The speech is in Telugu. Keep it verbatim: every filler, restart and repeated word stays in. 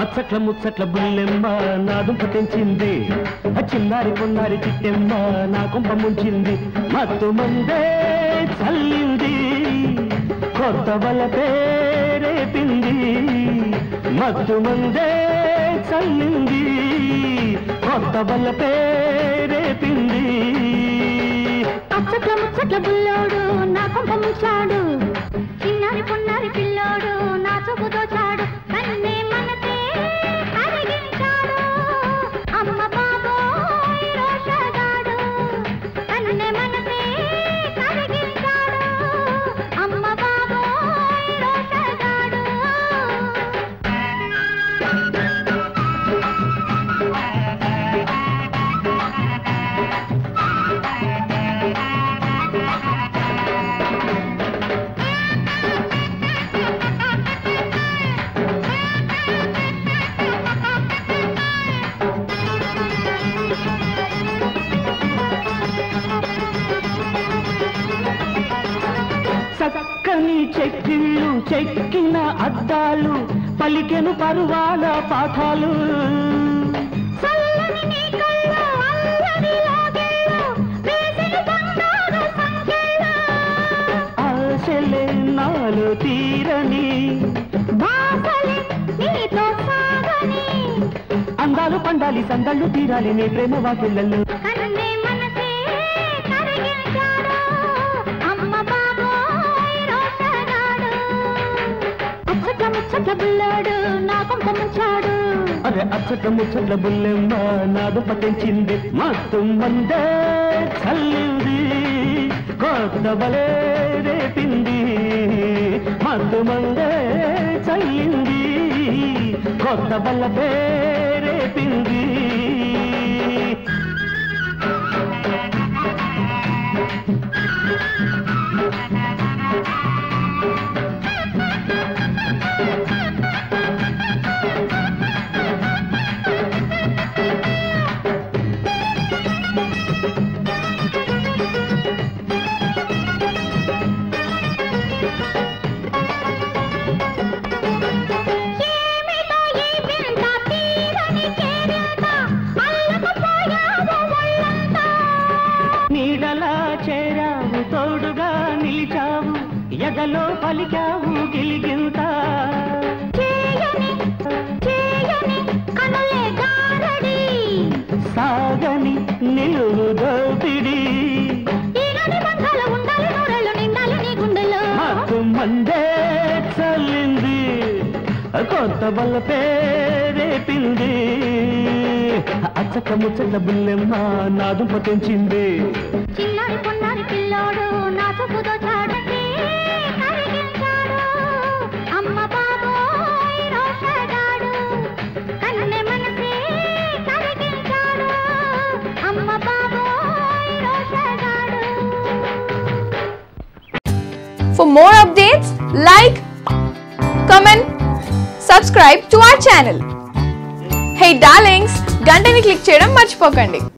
అచ్చట్ల ముచ్చట్ల బుల్లెమ్మ నా దుంప తెంచింది చిన్నారి పొన్నారి చిట్టెమ్మ నా కుంప ముంచింది మత్తు మందే చల్లింది కొత్త వల పేరేపింది మత్తు మందే చల్లింది కొత్త వల పేరేపింది అచ్చట్ల ముచ్చట్ల బుల్లోడు నా కుంప ముంచాడు చిన్నారి పొన్నారి పిల్లోడు నా చూపు దోచాడు కన్నే మనసే కరిగించాడు అమ్మ బాబోయ్ రోషగాడు కన్నే మనసే కరిగించాడు అమ్మ బాబోయ్ రోషగాడు చక్కని చెక్కిళ్ళు చెక్కిన అద్దాలు పలికెను పరువాల పాఠాలు ఆశలే నాలు తీరని అందాలు పండాలి సందళ్ళు తీరాలి నీ ప్రేమ వాకిళ్ళల్లో బుల్లాడు నా కొంప ముంచాడు అరే అచ్చట ముచ్చట్ల బుల్లెమ్మ నా దుంప తెంచింది మత్తు మందే చల్లింది కొత్త వలే రేపింది మత్తు మందే చల్లింది కొత్త వల పేరేపింది నీడలా చేరావు తోడుగా నిలిచావు ఎగలో పలికావు గిలిగింత సాగని నిలువు దోపిడి మాకు మందే చల్లింది కొత్త వల్ల పేరేపింది అచ్చక ముచ్చట్ల బుల్లెమ్మ నా దుంప తెంచింది చిన్నారి పొన్నారి పిల్లోడు నా చూపు దోచాడంటే కరిగించాడు అమ్మ బాబోయ్ రోషగాడు కన్నె మనసే కరిగించాడు అమ్మ బాబోయ్ Roshagadu. For more updates, like, comment, subscribe to our channel. Hey darlings, గంటని click చేయడం మర్చిపోకండి.